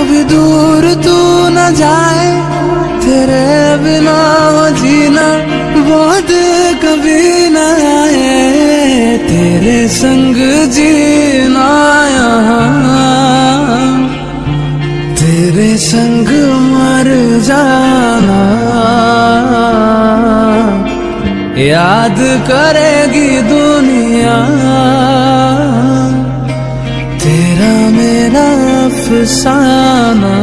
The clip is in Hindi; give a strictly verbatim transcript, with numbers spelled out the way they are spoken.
कभी दूर तू न जाए, तेरे बिना हो जीना बहुत कभी न आए, तेरे संग जीना यहाँ, तेरे संग मर जाना। याद करेगी दुनिया तेरा मेरा अफसाना।